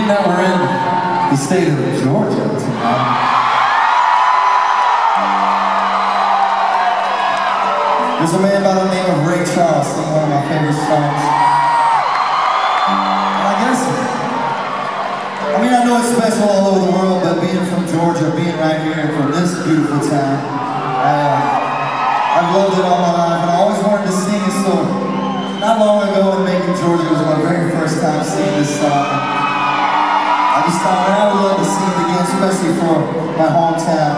that we're in the state of Georgia tonight. There's a man by the name of Ray Charles, singing one of my favorite songs. And I know it's special all over the world, but being from Georgia, being right here from this beautiful town, I've loved it all my life, and I always wanted to sing it. So not long ago in Macon, Georgia, was my very first time singing this song. I just thought, man, I would love to sing it again, especially for my hometown.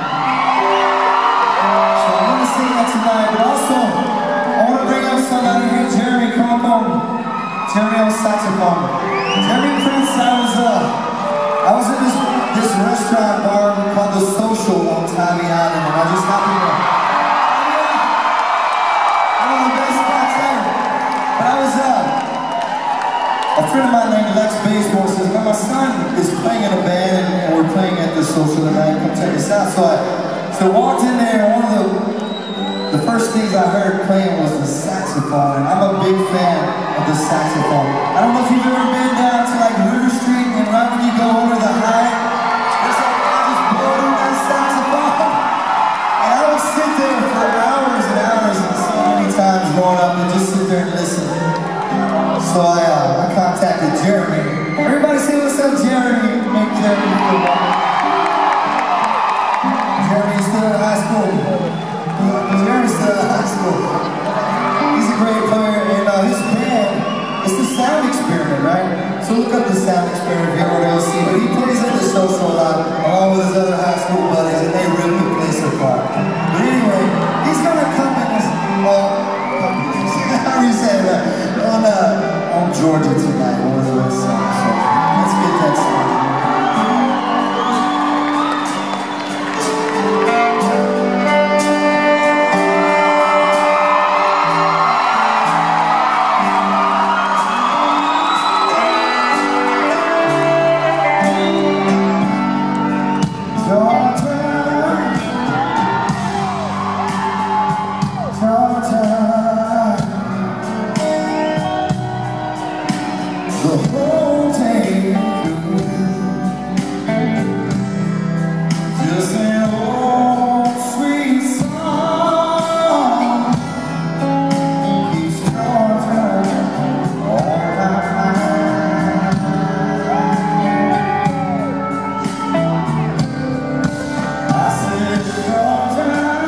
So I'm going to sing that tonight, but also I want to bring up somebody here, Jeremy. Come up on. Jeremy on saxophone. Jeremy Prince, I was in this restaurant bar called The Social on Tybee Island, and I just happened to one of the best spots ever. But I was a friend of mine named Lex Baseball says, "Man, my son is playing in a band and we're playing at The Social tonight. Come check us out." So I walked in there, and one of the first things I heard playing was the saxophone, and I'm a big fan of the saxophone. I don't know if you've ever been down to like River Street, and right when you go over the high, there's that guy just blowing that saxophone. And I would sit there for hours and hours, and so many times growing up, and just sit there and listen. So I contacted Jeremy. Everybody say what's up, Jeremy. Make Jeremy feel welcome. Jeremy's still in high school. Jeremy's still in high school. He's a great player, and his band, it's the Sound Experiment, right? So look up the Sound Experiment if you ever want to see. But he plays at The Social a lot, along with his other high school buddies, and they rip the place apart. But anyway, he's gonna come in this, how do you say that? On Georgia tonight, one of those songs. So let's get that started. The whole day through, just an old sweet song keeps Georgia on my mind. I said, Georgia,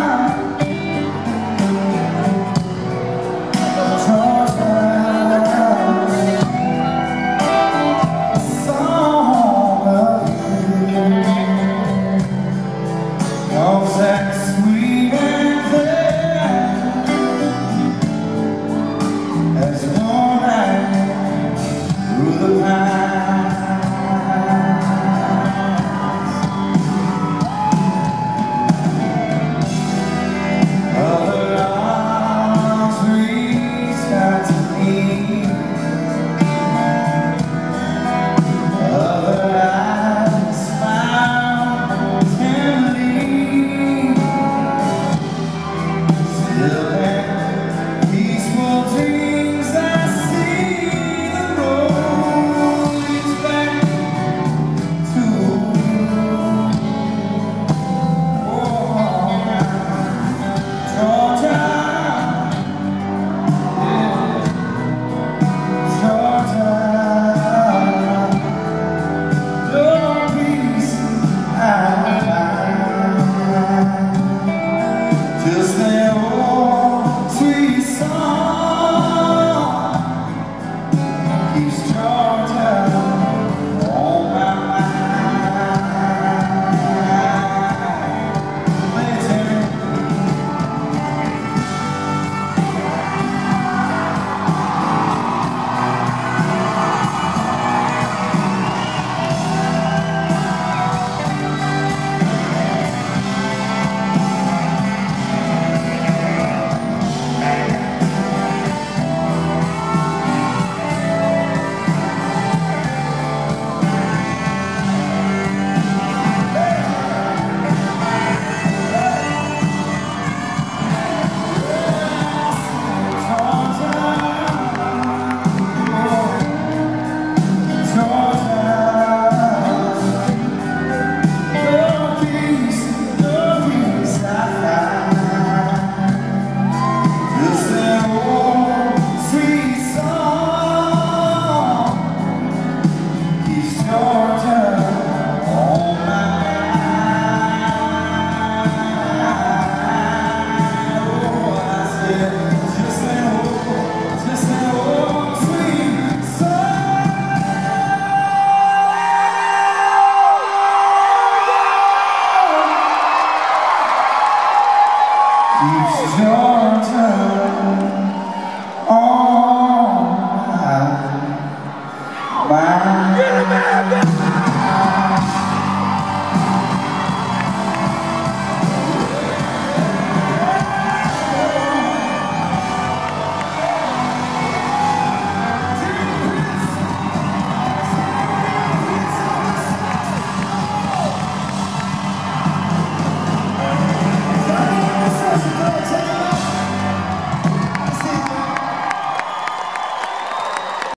that sweet and clear as